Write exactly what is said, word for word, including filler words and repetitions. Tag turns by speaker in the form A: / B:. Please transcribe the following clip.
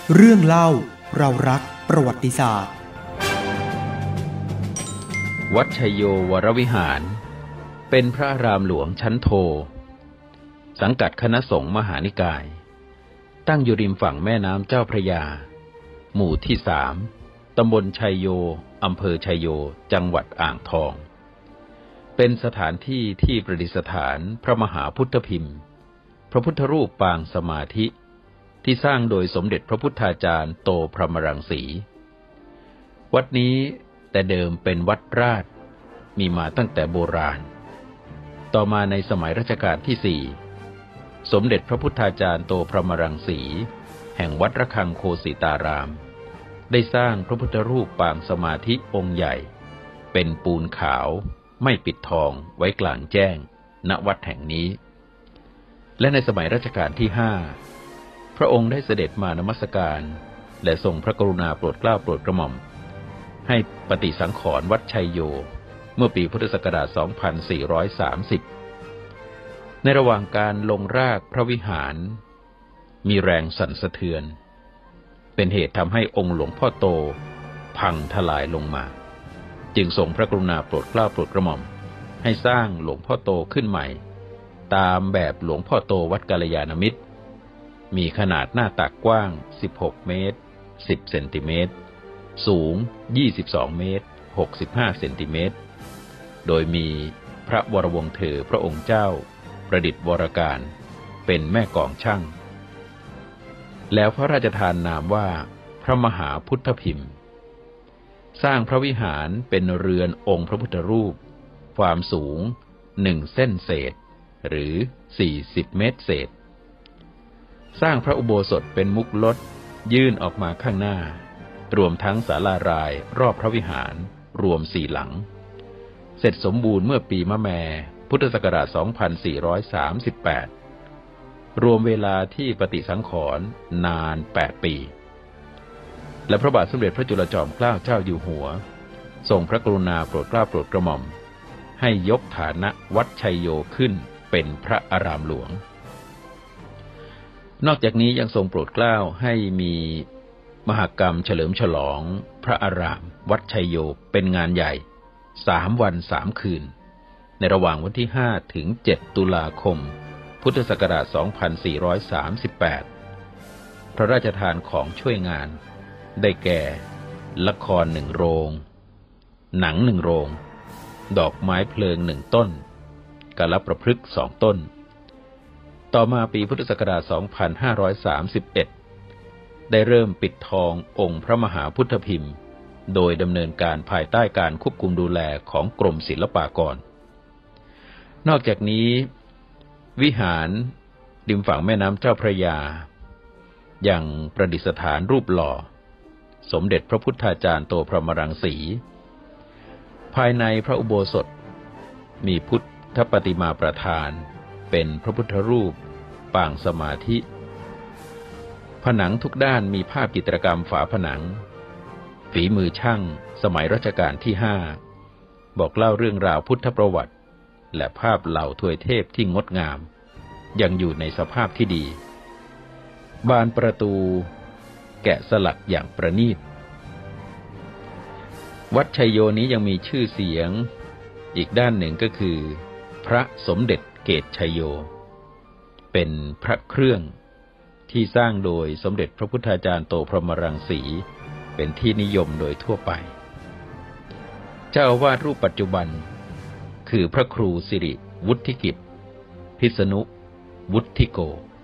A: เรื่องเล่าเรารักประวัติศาสตร์
B: วัดชัยโยวรวิหารเป็นพระอารามหลวงชั้นโทสังกัดคณะสงฆ์มหานิกายตั้งอยู่ริมฝั่งแม่น้ำเจ้าพระยาหมู่ที่สามตำบลชัยโยอำเภอชัยโยจังหวัดอ่างทองเป็นสถานที่ที่ประดิษฐานพระมหาพุทธพิมพ์พระพุทธรูปปางสมาธิที่สร้างโดยสมเด็จพระพุทธาจารย์โตพรหมรังสีวัดนี้แต่เดิมเป็นวัดราชมีมาตั้งแต่โบราณต่อมาในสมัยรัชกาลที่สี่สมเด็จพระพุทธาจารย์โตพรหมรังสีแห่งวัดระฆังโคสิตารามได้สร้างพระพุทธรูปปางสมาธิองค์ใหญ่เป็นปูนขาวไม่ปิดทองไว้กลางแจ้งณวัดแห่งนี้และในสมัยรัชกาลที่ห้าพระองค์ได้เสด็จมานมัสการและทรงพระกรุณาโปรดเกล้าโปรดกระหม่อมให้ปฏิสังขรณ์วัดชัยโยเมื่อปีพุทธศักราช สองพันสี่ร้อยสามสิบ ในระหว่างการลงรากพระวิหารมีแรงสั่นสะเทือนเป็นเหตุทำให้องค์หลวงพ่อโตพังทลายลงมาจึงทรงพระกรุณาโปรดเกล้าโปรดกระหม่อมให้สร้างหลวงพ่อโตขึ้นใหม่ตามแบบหลวงพ่อโตวัดกัลยาณมิตรมีขนาดหน้าตักกว้างสิบหกเมตรสิบเซนติเมตรสูงยี่สิบสองเมตรหกสิบห้าเซนติเมตรโดยมีพระวรวงศ์เธอพระองค์เจ้าประดิษฐ์วรการเป็นแม่กองช่างแล้วพระราชทานนามว่าพระมหาพุทธพิมพ์สร้างพระวิหารเป็นเรือนองค์พระพุทธรูปความสูงหนึ่งเส้นเศษหรือสี่สิบเมตรเศษสร้างพระอุโบสถเป็นมุกลดยื่นออกมาข้างหน้ารวมทั้งศาลารายรอบพระวิหารรวมสี่หลังเสร็จสมบูรณ์เมื่อปีมะแม่พุทธศักราช สองพันสี่ร้อยสามสิบแปด รวมเวลาที่ปฏิสังขรณ์นานแปดปีและพระบาทสมเด็จพระจุลจอมเกล้าเจ้าอยู่หัวทรงพระกรุณาโปรดเกล้าโปรดกระหม่อมให้ยกฐานะวัดชัยโยขึ้นเป็นพระอารามหลวงนอกจากนี้ยังทรงโปรดเกล้าให้มีมหกรรมเฉลิมฉลองพระอารามวัดชัยโยเป็นงานใหญ่สามวันสามคืนในระหว่างวันที่ห้าถึงเจ็ดตุลาคมพุทธศักราช สองพันสี่ร้อยสามสิบแปด พระราชทานของช่วยงานได้แก่ละครหนึ่งโรงหนังหนึ่งโรงดอกไม้เพลิงหนึ่งต้นกาลประพฤกษ์สองต้นต่อมาปีพุทธศักราช สองพันห้าร้อยสามสิบเอ็ด ได้เริ่มปิดทององค์พระมหาพุทธพิมพ์โดยดำเนินการภายใต้การควบคุมดูแลของกรมศิลปากรนอกจากนี้วิหารริมฝั่งแม่น้ำเจ้าพระยายังประดิษฐานรูปหล่อสมเด็จพระพุทธาจารย์โตพรหมรังสีภายในพระอุโบสถมีพุทธปฏิมาประธานเป็นพระพุทธรูปปางสมาธิผนังทุกด้านมีภาพจิตรกรรมฝาผนังฝีมือช่างสมัยรัชกาลที่ห้าบอกเล่าเรื่องราวพุทธประวัติและภาพเหล่าทวยเทพที่งดงามยังอยู่ในสภาพที่ดีบานประตูแกะสลักอย่างประณีตวัดชัยโยนี้ยังมีชื่อเสียงอีกด้านหนึ่งก็คือพระสมเด็จเกตชัยโยเป็นพระเครื่องที่สร้างโดยสมเด็จพระพุทธาจารย์โตพรหมรังสีเป็นที่นิยมโดยทั่วไปเจ้าอาวาสรูปปัจจุบันคือพระครูสิริวุฒิกิจพิษณุวุฒิโก